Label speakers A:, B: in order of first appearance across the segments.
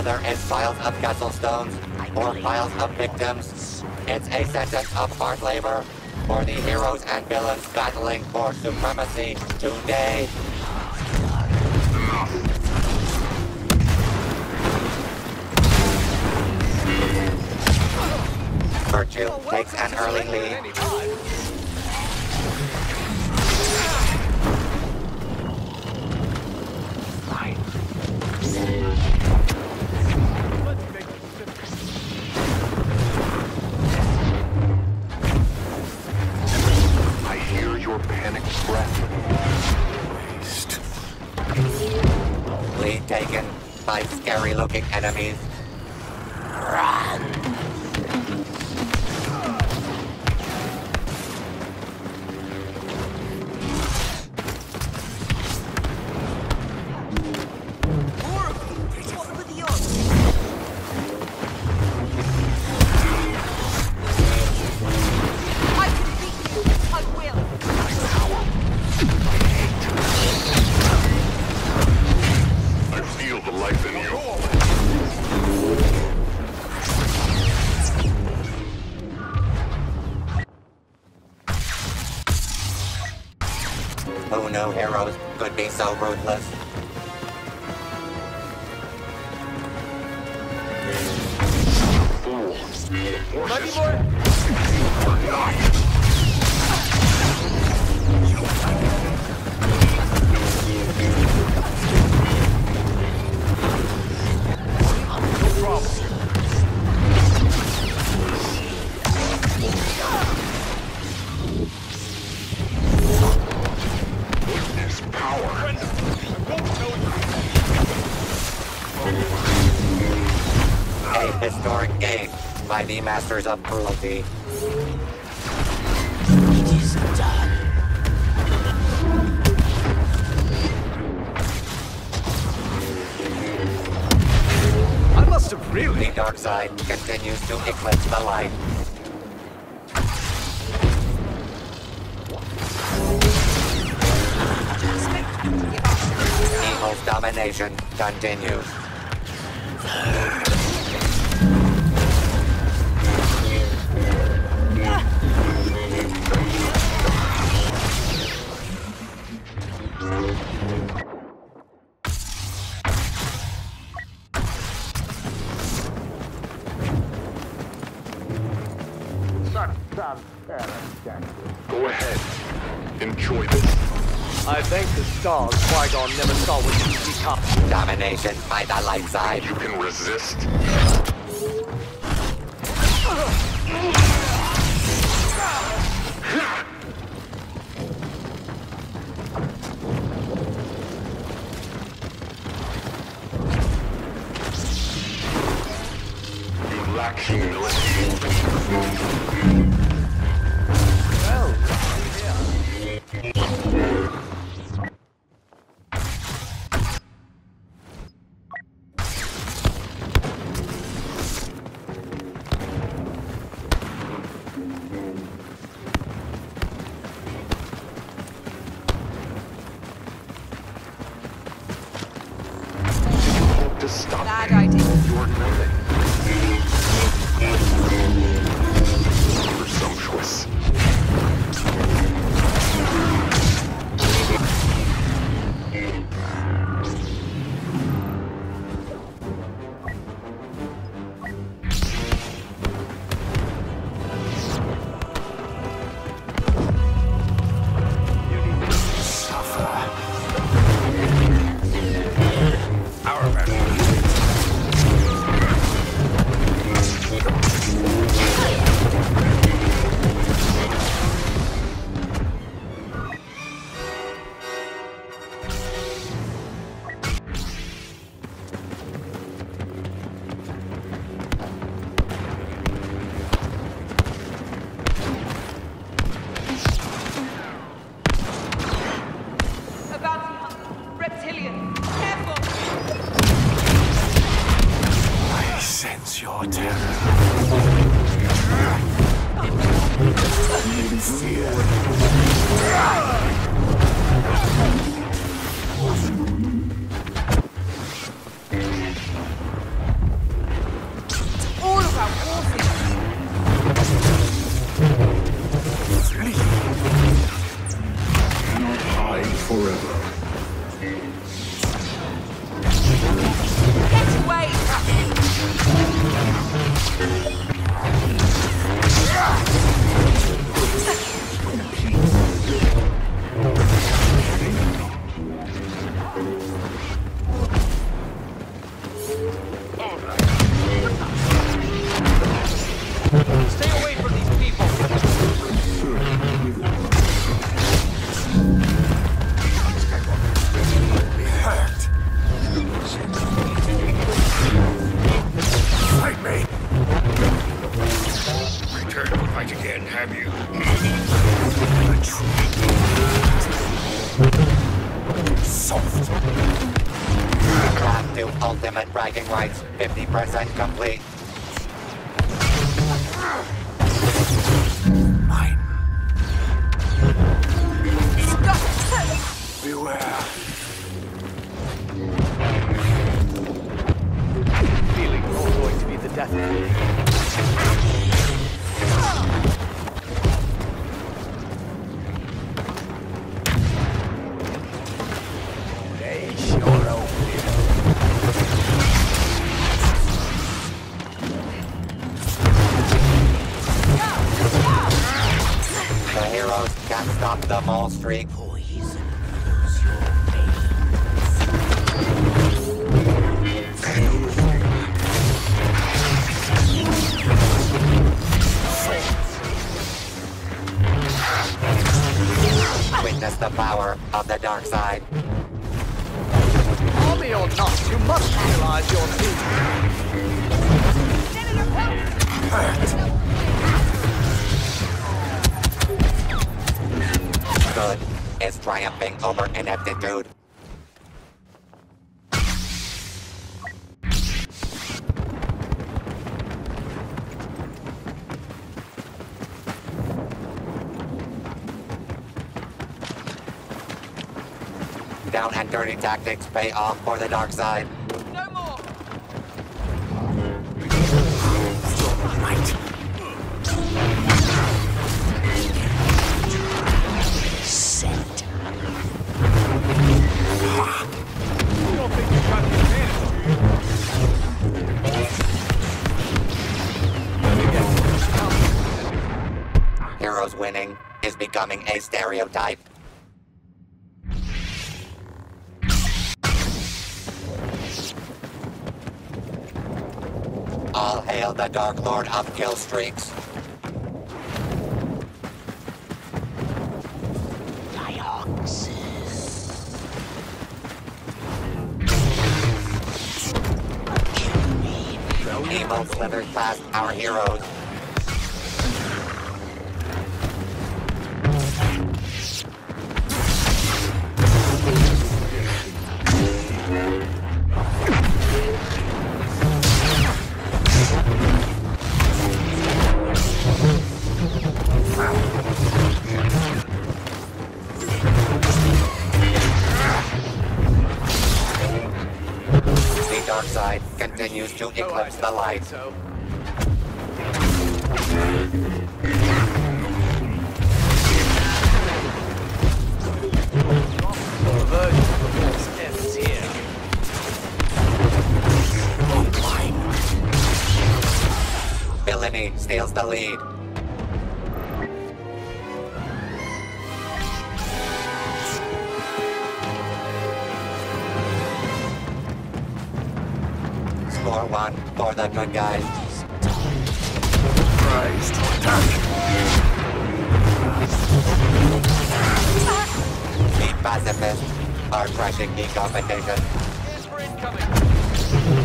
A: Whether it's piles of castle stones or piles of victims, it's a sentence of hard labor for the heroes and villains battling for supremacy today. Virtue takes an early lead.
B: I hear your panicked breath. Waste.
A: Lead taken by scary-looking enemies. Run! Who knew heroes could be so ruthless?
C: Mighty boy! No problem.
B: Witness power.
A: A historic game by the Masters of Cruelty.
D: It is done.
C: I must have really...
A: The dark side continues to eclipse the light. Evil's domination continues.
B: Go ahead. Enjoy this.
C: I thank the stars Qui-Gon never saw what you become.
A: Domination by the light side.
B: You can resist. You lack humility.
C: Well,
B: Hope to stop
E: Bad
B: me.
E: idea.
B: You're nothing. Presumptuous.
E: A bounty hunter. Reptilian. Careful!
D: I sense your terror. Fear. have you. Soft.
A: Path to ultimate bragging rights, 50% complete.
D: Mine. Beware.
C: Feeling not going to be the death of me. They sure open it.
A: The heroes can't stop the mole streak.
D: Poison fills your veins.
A: Witness the power of the dark side.
C: Army or not, you must realize your need.
A: Good is triumphing over ineptitude. Down and dirty tactics pay off for the dark side.
E: No more.
D: Might.
F: Scent.
C: You don't think you got the advantage, do you?
A: Heroes winning is becoming a stereotype. All hail the Dark Lord of kill streaks. Evil slithered past our heroes. The dark side continues to eclipse the light.
C: So.
A: Villainy steals the lead. Score 1 for the good guys.
D: Rise to attack.
A: The pacifists are crushing the competition.
C: Here's for incoming.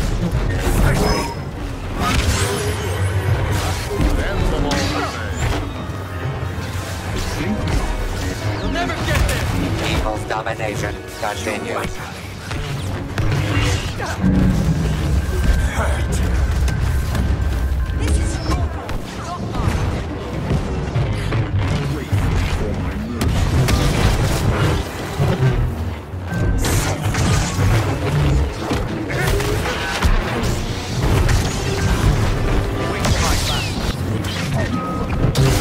C: You'll never get there.
A: Evil's domination continues.
E: This is your fault, not mine.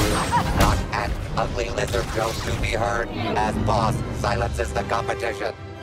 A: Not an ugly lizard joke to be heard as Boss silences the competition.